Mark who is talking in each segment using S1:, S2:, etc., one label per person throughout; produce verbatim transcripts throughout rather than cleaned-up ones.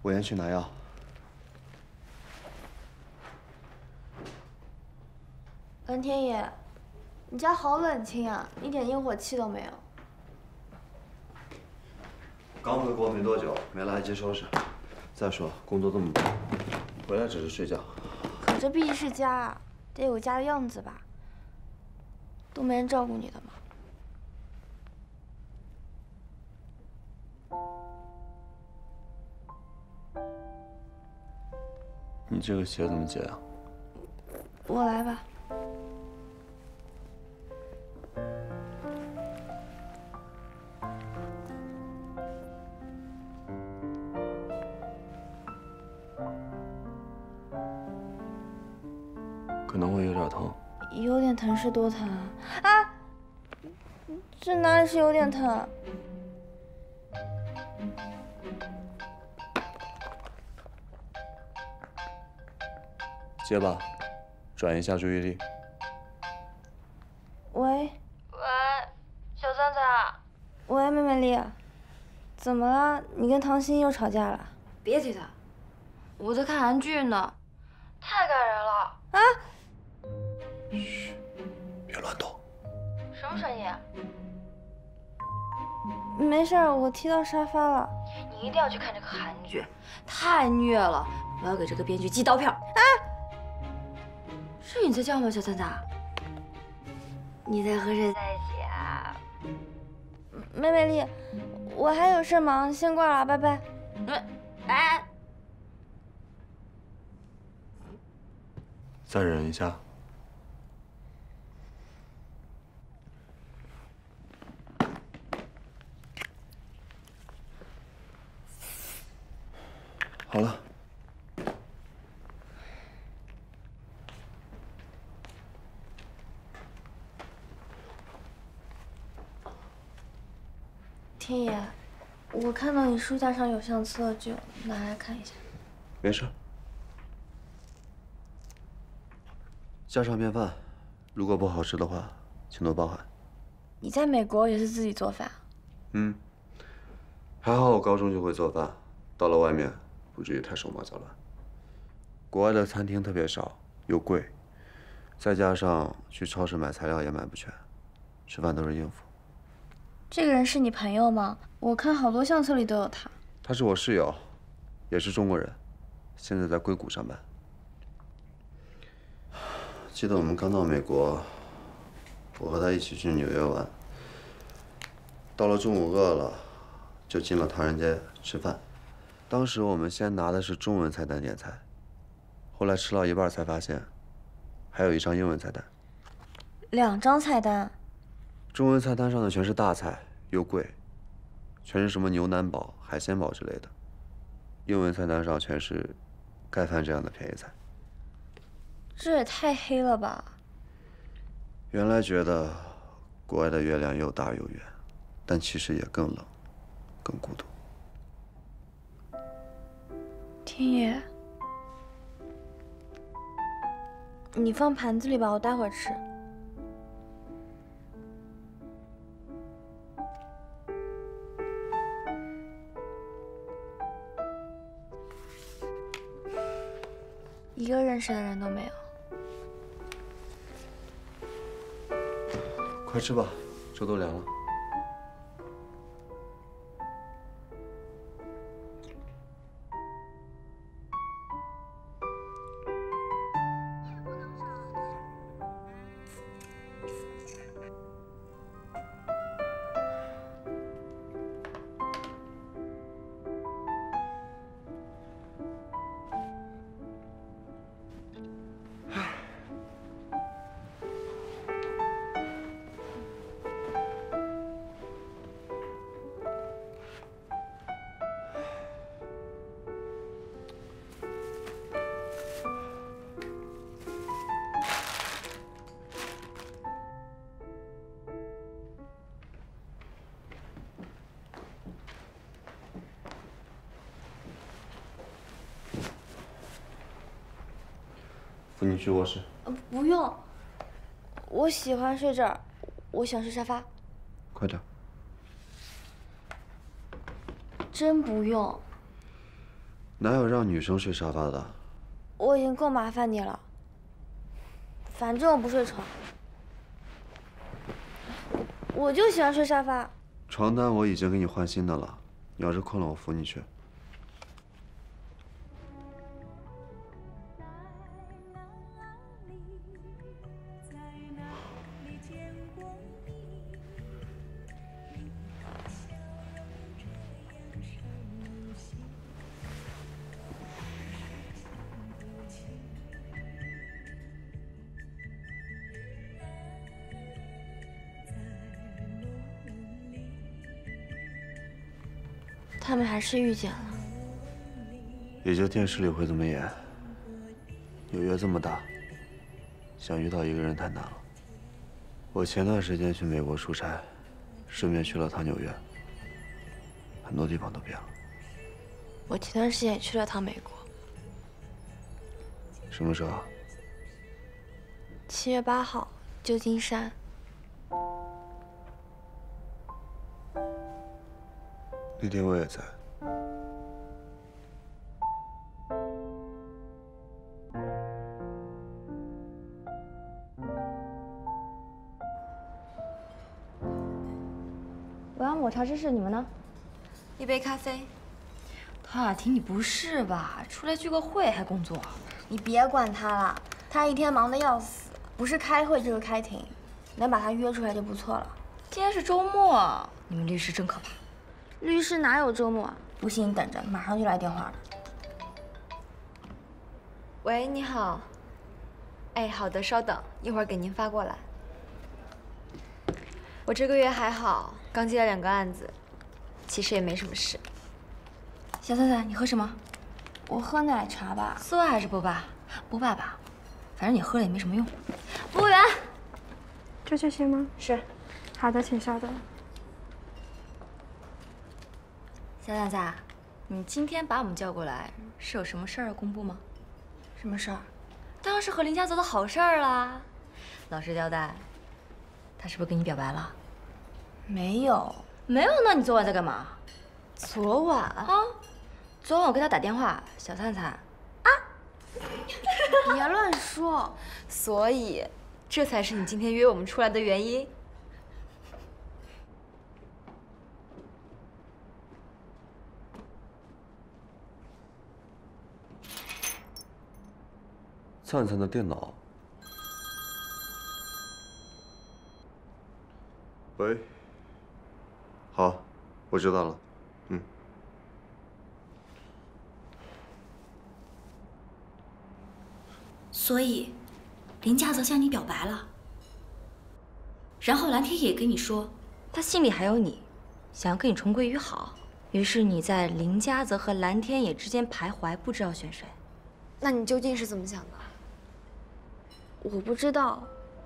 S1: 我先去拿药。
S2: 蓝天野，你家好冷清啊，一点烟火气都没有。
S1: 刚回国没多久，没来得及收拾。再说工作这么忙，回来只是睡觉。
S2: 可这毕竟是家啊，得有家的样子吧？都没人照顾你的吗？
S1: 你这个鞋怎么解啊？
S2: 我来吧。
S1: 可能会有点疼。
S2: 有点疼是多疼啊？啊！这哪里是有点疼？
S1: 接吧，转移一下注意力。
S2: 喂，喂，小三仔。喂，妹妹丽，怎么了？你跟唐鑫又吵架了？
S3: 别提他，我在看韩剧呢，太感人了
S2: 啊！
S1: 嘘，别乱动。
S3: 什么声音？
S2: 没事，我踢到沙发了。
S3: 你一定要去看这个韩剧，太虐了！我要给这个编剧寄刀片。啊！ 是你在叫吗，小三仔？你在和谁在一起啊？
S2: 妹妹丽，我还有事忙，先挂了，拜拜。
S3: 哎，
S1: 再忍一下。好了。
S2: 天野，我看到你书架上有相册，就拿来看一下。
S1: 没事。家常便饭，如果不好吃的话，请多包涵。
S2: 你在美国也是自己做饭？
S1: 嗯，还好我高中就会做饭，到了外面不至于太手忙脚乱。国外的餐厅特别少，又贵，再加上去超市买材料也买不全，吃饭都是应付。
S2: 这个人是你朋友吗？我看好多相册里都有他。
S1: 他是我室友，也是中国人，现在在硅谷上班。记得我们刚到美国，我和他一起去纽约玩。到了中午饿了，就进了唐人街吃饭。当时我们先拿的是中文菜单点菜，后来吃到一半才发现，还有一张英文菜单。
S2: 两张菜单。
S1: 中文菜单上的全是大菜，又贵，全是什么牛腩煲、海鲜煲之类的。英文菜单上全是盖饭这样的便宜菜。
S2: 这也太黑了吧！
S1: 原来觉得国外的月亮又大又圆，但其实也更冷，更孤独。
S2: 天野，你放盘子里吧，我待会儿吃。 一个认识的人都没有。
S1: 快吃吧，粥都凉了。扶你去卧室。
S2: 呃，不用，我喜欢睡这儿，我想睡沙发。
S1: 快点。
S2: 真不用。
S1: 哪有让女生睡沙发的？
S2: 我已经够麻烦你了。反正我不睡床，我就喜欢睡沙发。
S1: 床单我已经给你换新的了，你要是困了，我扶你去。
S2: 他们还是遇见了，
S1: 也就电视里会这么演。纽约这么大，想遇到一个人太难了。我前段时间去美国出差，顺便去了趟纽约，很多地方都变了。
S2: 我前段时间也去了趟美国，
S1: 什么时候？
S2: 七月八号，旧金山。
S1: 那天我也在。
S2: 我要抹茶芝士，你们呢？
S3: 一杯咖啡。陶雅婷，你不是吧？出来聚个会还工作？
S2: 你别管他了，他一天忙得要死，不是开会就是开庭，能把他约出来就不错了。
S3: 今天是周末，你们律师真可怕。
S2: 律师哪有周末啊？不信你等着，马上就来电话了。
S3: 喂，你好。哎，好的，稍等，一会儿给您发过来。我这个月还好，刚接了两个案子，其实也没什么事。小灿灿，你喝什么？
S2: 我喝奶茶吧。
S3: 丝袜还是波霸？波霸吧，反正你喝了也没什么用。服务员，
S4: 就这些吗？
S3: 是。
S4: 好的，请稍等。
S3: 小崽子，你今天把我们叫过来，是有什么事儿要公布吗？
S2: 什么事儿？
S3: 当然是和林家泽的好事儿啦。老实交代，他是不是跟你表白了？
S2: 没有，
S3: 没有。那你昨晚在干嘛？
S2: 昨晚
S3: 啊，昨晚我给他打电话，小灿灿，啊，
S2: 别乱说。
S3: 所以，这才是你今天约我们出来的原因。
S1: 灿灿的电脑。喂。好，我知道了。嗯。
S5: 所以，林家泽向你表白了，然后蓝天野跟你说，
S3: 他心里还有你，想要跟你重归于好。于是你在林家泽和蓝天野之间徘徊，不知道选谁。
S2: 那你究竟是怎么想的？ 我不知道，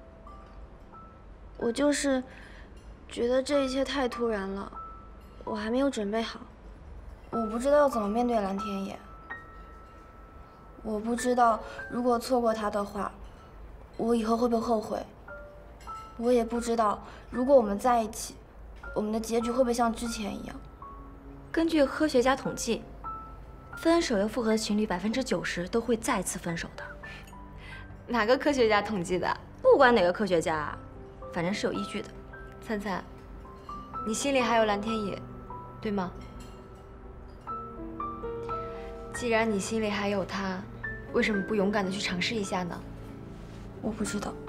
S2: 我就是觉得这一切太突然了，我还没有准备好，我不知道要怎么面对蓝天野，我不知道如果错过他的话，我以后会不会后悔，我也不知道如果我们在一起，我们的结局会不会像之前一样。
S3: 根据科学家统计，分手又复合的情侣百分之九十都会再次分手的。 哪个科学家统计的？不管哪个科学家，反正是有依据的。灿灿，你心里还有蓝天野，对吗？既然你心里还有他，为什么不勇敢的去尝试一下呢？
S2: 我不知道。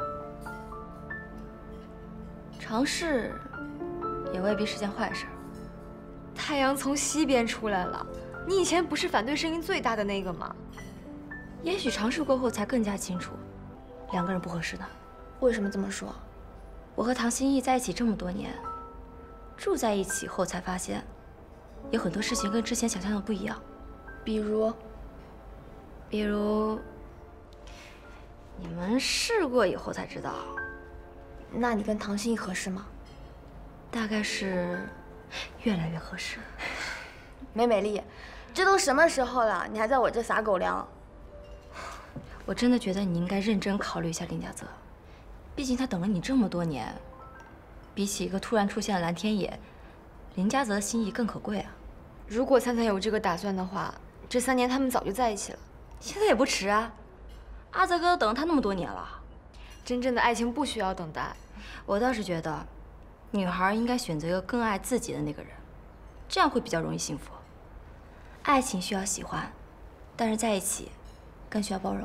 S3: 尝试也未必是件坏事。太阳从西边出来了，你以前不是反对声音最大的那个吗？也许尝试过后才更加清楚。 两个人不合适呢？
S2: 为什么这么说？
S3: 我和唐心逸在一起这么多年，住在一起后才发现，有很多事情跟之前想象的不一样。
S2: 比如，
S3: 比如，你们试过以后才知道。
S2: 那你跟唐心逸合适吗？
S3: 大概是越来越合适。
S2: 梅美丽，这都什么时候了，你还在我这撒狗粮？
S3: 我真的觉得你应该认真考虑一下林家泽，毕竟他等了你这么多年，比起一个突然出现的蓝天野，林家泽的心意更可贵啊。如果灿灿有这个打算的话，
S2: 这三年他们早就在一起了。
S3: 现在也不迟啊，阿泽哥都等了他那么多年了。
S2: 真正的爱情不需要等待。
S3: 我倒是觉得，女孩应该选择一个更爱自己的那个人，这样会比较容易幸福。爱情需要喜欢，但是在一起更需要包容。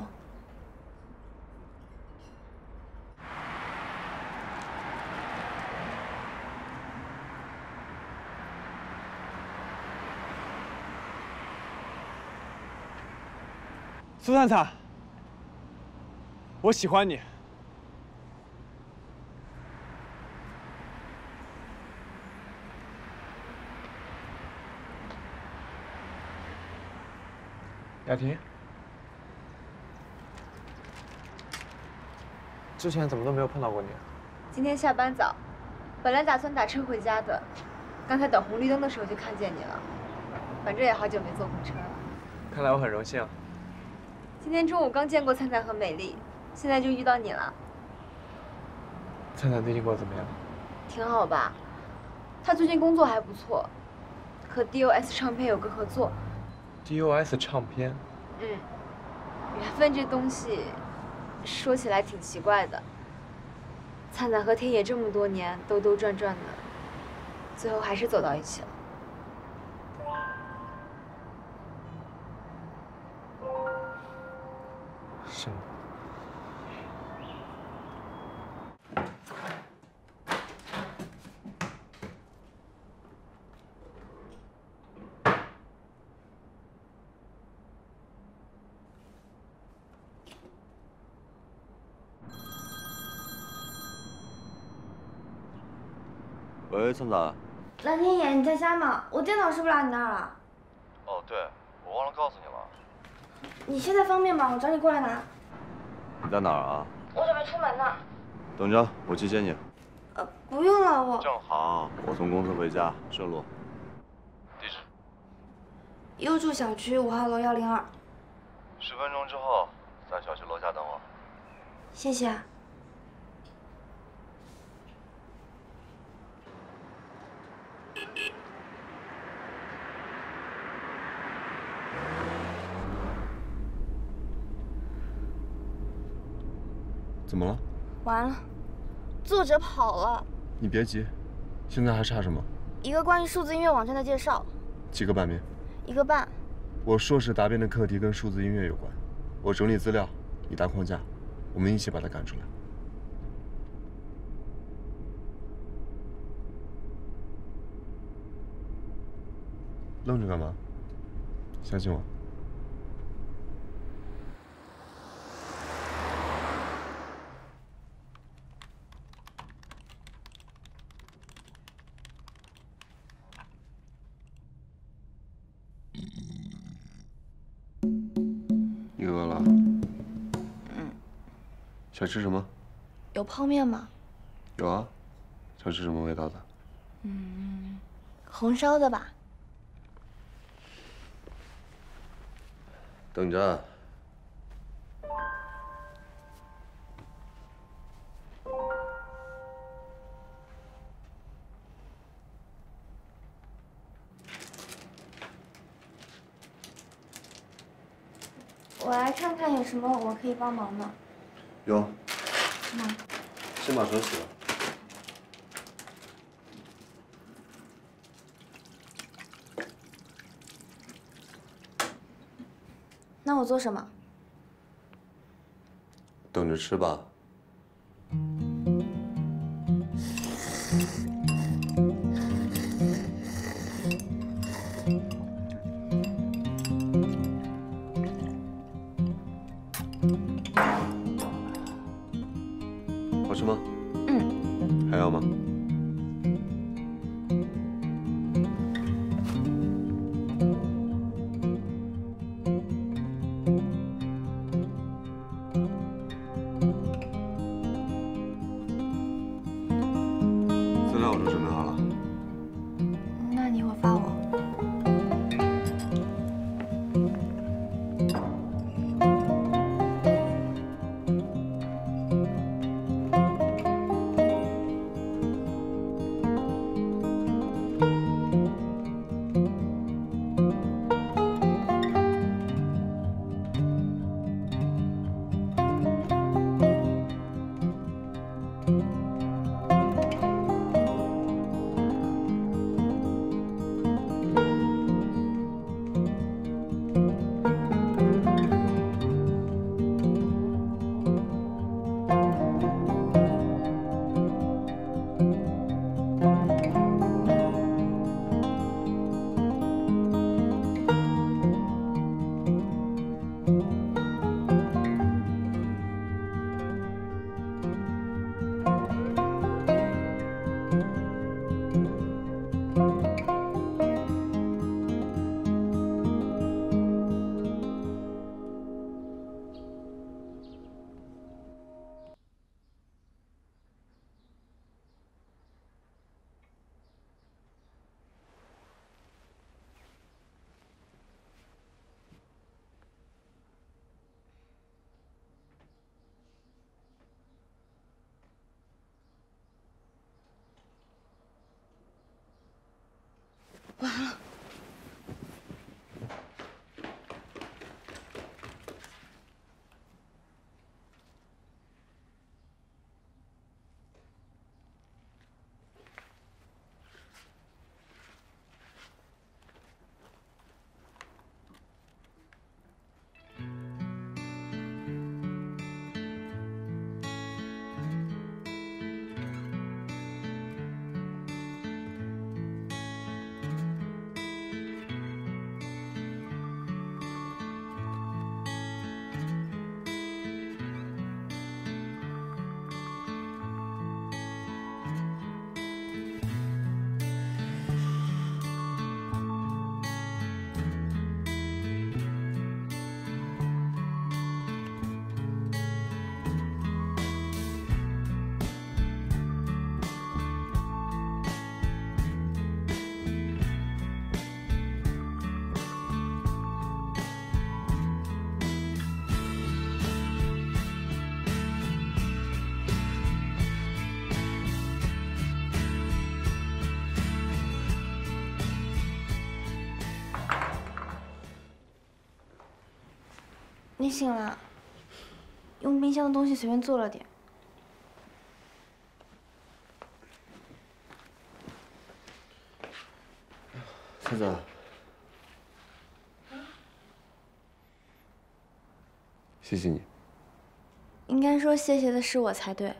S6: 苏灿灿，我喜欢你。雅婷，之前怎么都没有碰到过你？
S2: 今天下班早，本来打算打车回家的，刚才等红绿灯的时候就看见你了。反正也好久没坐火车了。
S6: 看来我很荣幸。
S2: 今天中午刚见过灿灿和美丽，现在就遇到你了。
S6: 灿灿最近过得怎么样？
S2: 挺好吧，他最近工作还不错，和 D O S 唱片有个合作。
S6: D O S 唱片。
S2: 嗯，缘分这东西，说起来挺奇怪的。灿灿和天野这么多年兜兜转转的，最后还是走到一起了。
S6: 是吗？
S1: 喂，灿灿。
S2: 蓝天野，你在家吗？我电脑是不是落你那儿了？
S1: 哦，对，我忘了告诉你了。
S2: 你现在方便吗？我找你过来拿。
S1: 你在哪儿啊？
S2: 我准备出门呢。
S1: 等着，我去接你。
S2: 呃，不用了，我。
S1: 正好，我从公司回家，顺路。地址？
S2: 优住小区五号楼幺零二。
S1: 十分钟之后，在小区楼下等我。
S2: 谢谢。
S1: 怎么了？
S2: 完了，作者跑了。
S1: 你别急，现在还差什么？
S2: 一个关于数字音乐网站的介绍。
S1: 几个版面？
S2: 一个半。
S1: 我硕士答辩的课题跟数字音乐有关，我整理资料，你搭框架，我们一起把它赶出来。愣着干嘛？相信我。你饿了？
S2: 嗯。
S1: 想吃什么？
S2: 有泡面吗？
S1: 有啊。想吃什么味道的？
S2: 嗯，红烧的吧。
S1: 等着。
S2: 我来看看有什么我可以帮忙的。
S1: 有。
S2: 嗯。
S1: 先把手洗了。
S2: 那我做什么？
S1: 等着吃吧。好吃吗？嗯。还要吗？资料我都准备好了。
S2: 那你一会儿发我。 完了。你醒了，用冰箱的东西随便做了点。
S1: 三子，谢谢你。
S2: 应该说谢谢的是我才对。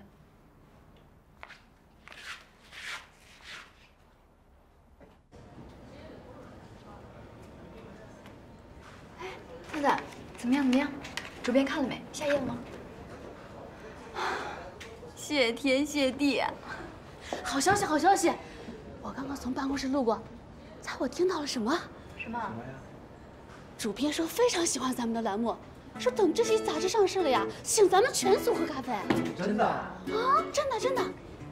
S2: 哎，三子，怎么样？怎么样？主编看了没？下页了吗？谢天谢地！
S7: 好消息，好消息！我刚刚从办公室路过，猜我听到了什么？
S2: 什么？
S7: 主编说非常喜欢咱们的栏目，说等这期杂志上市了呀，请咱们全组喝咖啡。
S6: 真的？
S7: 啊，真的真的。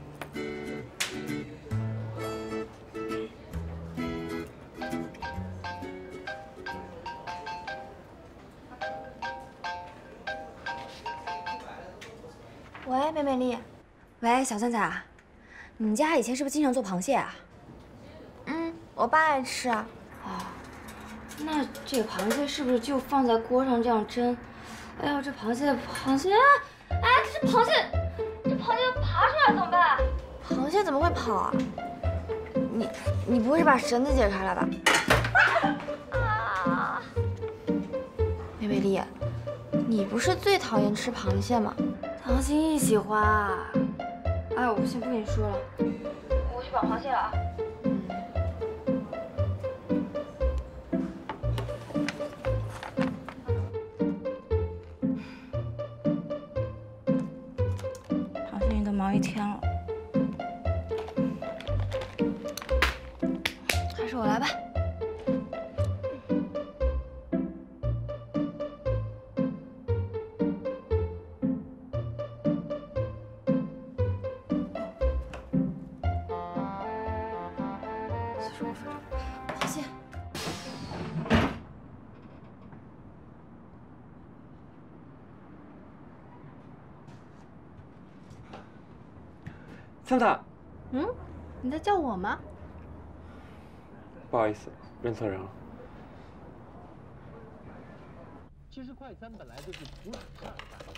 S2: 喂，美美丽。
S3: 喂，小三仔，你们家以前是不是经常做螃蟹啊？
S2: 嗯，我爸爱吃啊。
S3: 啊，那这个螃蟹是不是就放在锅上这样蒸？哎呦，这螃蟹，螃蟹，哎，这螃蟹，这螃蟹爬出来怎么办？
S2: 螃蟹怎么会跑啊？你你不会是把绳子解开了吧？啊！美美丽，你不是最讨厌吃螃蟹吗？
S3: 唐心怡喜欢。哎，我不行，不跟你说了，我去绑螃蟹了啊。唐心怡都忙一天了，还是我来吧。螃蟹。
S6: 三子，
S7: 嗯，你在叫我吗？
S6: 不好意思，认错人了。
S8: 其实快餐本来就是土壤上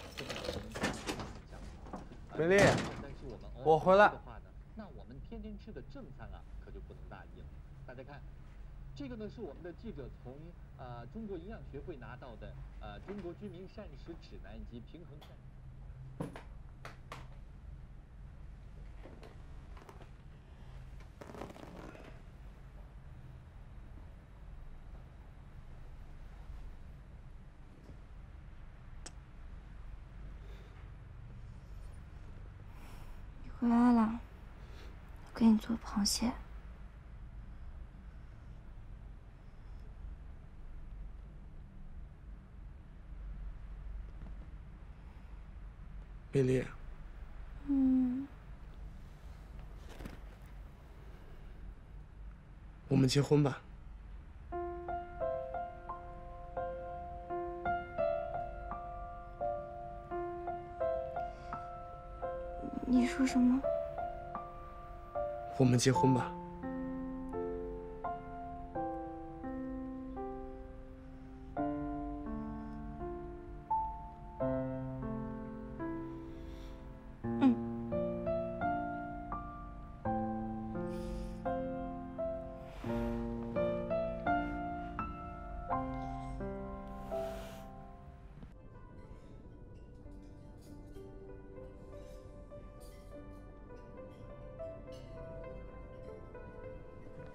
S8: 的。
S6: 美丽，我回来。
S8: 那我们天天吃的正餐啊，可就不能大意了。大家看，这个呢是我们的记者从呃中国营养学会拿到的呃中国居民膳食指南以及平衡膳食。
S2: 回来了，我给你做螃蟹。
S9: 美丽，
S2: 嗯，
S9: 我们结婚吧。
S2: 你说什么？
S9: 我们结婚吧。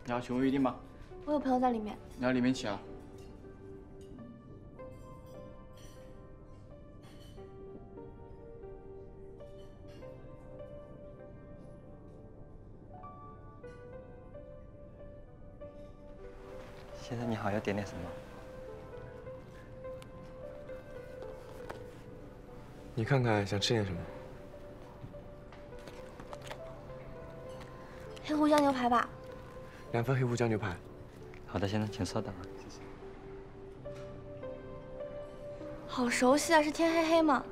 S9: 你要去卫浴厅吗？
S2: 我有朋友在里面。
S9: 你要里面请啊。
S10: 先生你好，要点点什么？
S6: 你看看想吃点什么？
S2: 黑胡椒牛排吧。
S6: 两份黑胡椒牛排。
S10: 好的，先生，请稍等啊。谢谢。
S2: 好熟悉啊，是天黑黑吗？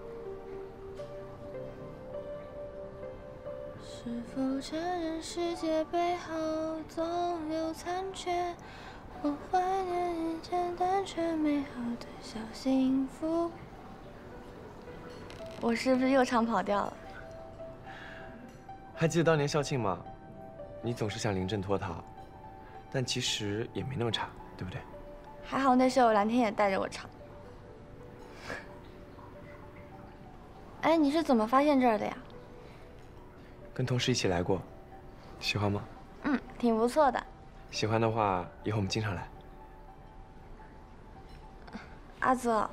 S2: 是否承认世界背后总有残缺？ 我怀念以前单纯美好的小幸福。我是不是又唱跑调了？
S6: 还记得当年校庆吗？你总是想临阵脱逃，但其实也没那么差，对不对？
S2: 还好那时候蓝天也带着我唱。哎，你是怎么发现这儿的呀？
S6: 跟同事一起来过，喜欢吗？
S2: 嗯，挺不错的。
S6: 喜欢的话，以后我们经常来。
S2: 阿泽，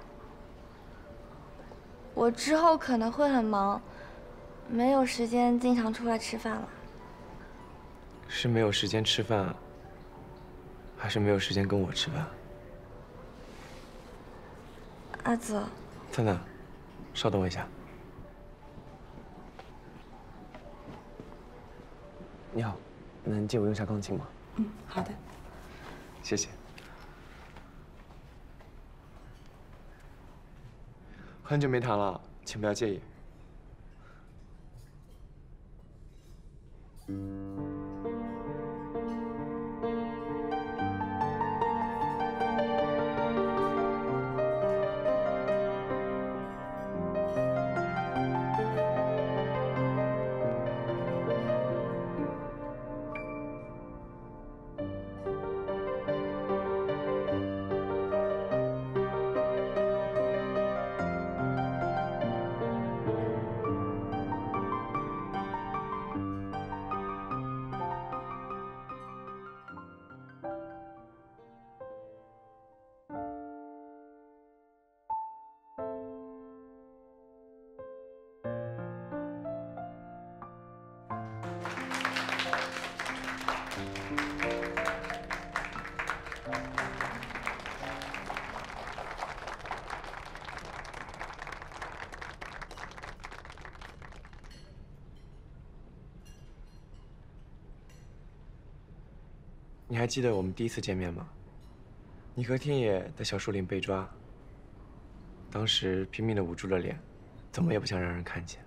S2: 我之后可能会很忙，没有时间经常出来吃饭了。
S6: 是没有时间吃饭，还是没有时间跟我吃饭？
S2: 阿泽，
S6: 灿灿，稍等我一下。你好，能借我用下钢琴吗？
S11: 嗯，好的，
S6: 谢谢。很久没弹了，请不要介意。你还记得我们第一次见面吗？你和天野在小树林被抓，当时拼命的捂住了脸，怎么也不想让人看见。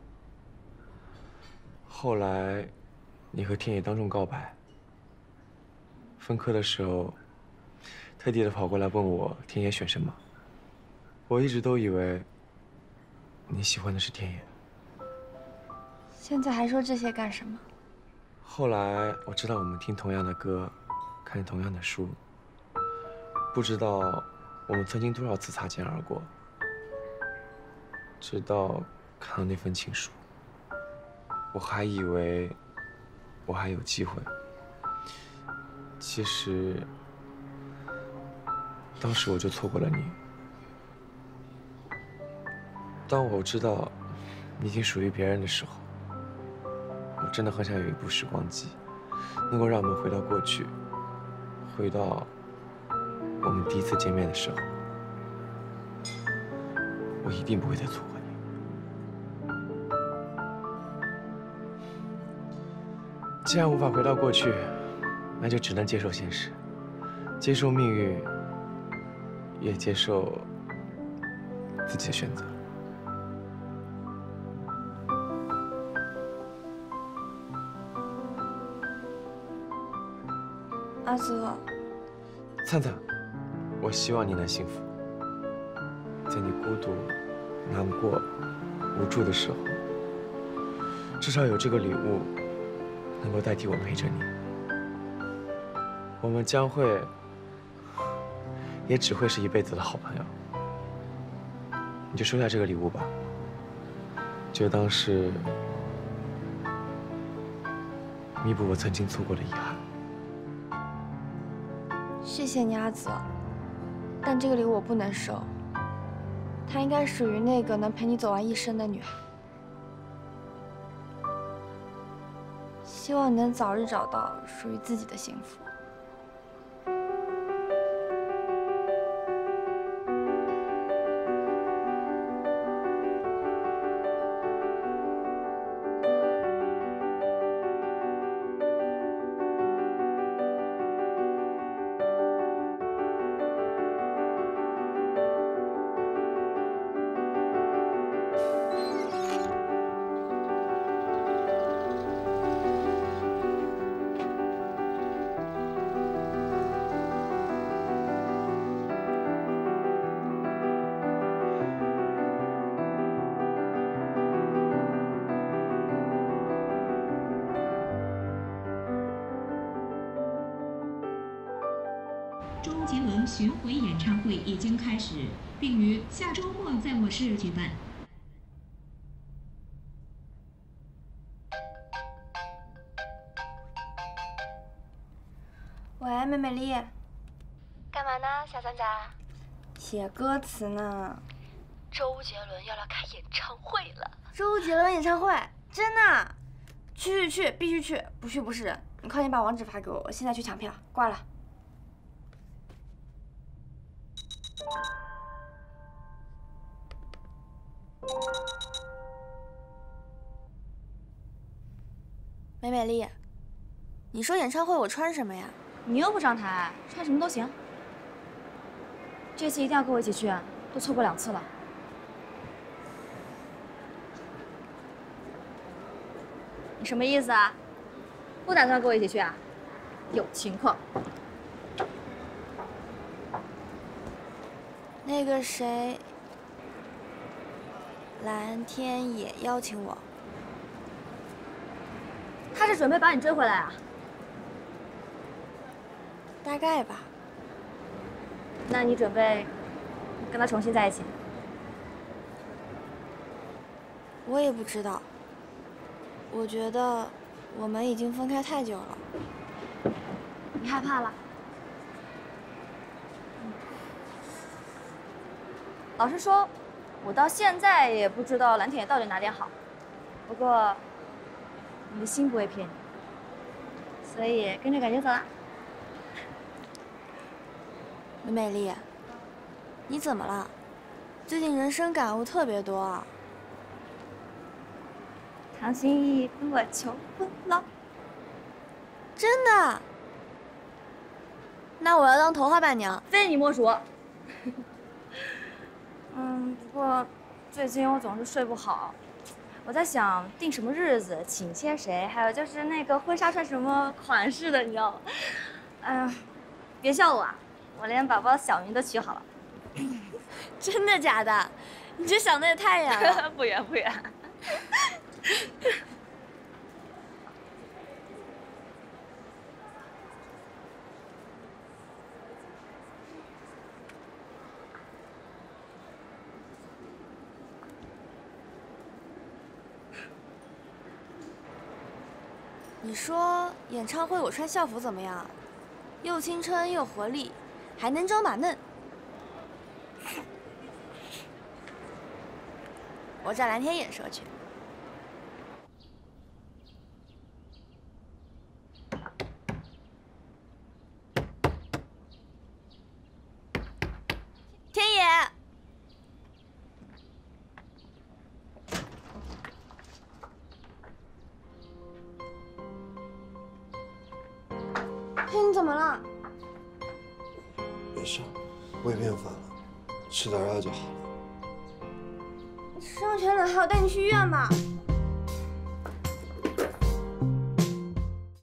S6: 后来，你和天野当众告白。分科的时候，特地的跑过来问我天野选什么。我一直都以为你喜欢的是天野。
S2: 现在还说这些干什么？
S6: 后来我知道我们听同样的歌。 看同样的书，不知道我们曾经多少次擦肩而过，直到看到那份情书，我还以为我还有机会。其实，当时我就错过了你。当我知道你已经属于别人的时候，我真的很想有一部时光机，能够让我们回到过去。 回到我们第一次见面的时候，我一定不会再错过你。既然无法回到过去，那就只能接受现实，接受命运，也接受自己的选择。
S2: 阿泽，
S6: 灿灿，我希望你能幸福。在你孤独、难过、无助的时候，至少有这个礼物能够代替我陪着你。我们将会，也只会是一辈子的好朋友。你就收下这个礼物吧，就当是弥补我曾经错过的遗憾。
S2: 谢谢你，阿紫。但这个礼物我不能收，它应该属于那个能陪你走完一生的女孩。希望你能早日找到属于自己的幸福。
S9: 周杰伦巡回演唱会已经开始，并于下周末在我市举办。
S2: 喂，美美丽，
S3: 干嘛呢，小三仔？
S2: 写歌词呢。
S3: 周杰伦要来开演唱会了。
S2: 周杰伦演唱会，真的？去去去，必须去！不去不是人。你快点把网址发给我，我现在去抢票。挂了。 美美丽，你说演唱会我穿什么呀？
S3: 你又不上台，穿什么都行。这次一定要跟我一起去啊，都错过两次了。你什么意思啊？不打算跟我一起去啊？有情况。
S2: 那个谁，蓝天也邀请我。
S3: 他是准备把你追回来啊？
S2: 大概吧。
S3: 那你准备跟他重新在一起？
S2: 我也不知道。我觉得我们已经分开太久了。
S3: 你害怕了？老实说，我到现在也不知道蓝天野到底哪点好。不过。 你的心不会骗你，所以跟着感觉走啦。
S2: 美美丽，你怎么了？最近人生感悟特别多啊。
S3: 唐心怡跟我求婚了，
S2: 真的？那我要当头号伴娘，
S3: 非你莫属。嗯，不过最近我总是睡不好。 我在想定什么日子，请些谁，还有就是那个婚纱穿什么款式的，你知道吗？哎呀，别笑我啊，我连宝宝小名都取好了。
S2: 真的假的？你这想的也太远了。
S3: 不远不远。
S2: 你说演唱会我穿校服怎么样？又青春又活力，还能装把嫩。我找蓝天野说去。天野。 天，你怎么了？
S1: 没事，胃病犯了，吃点药就好了。
S2: 伤全了，还要带你去医院吧？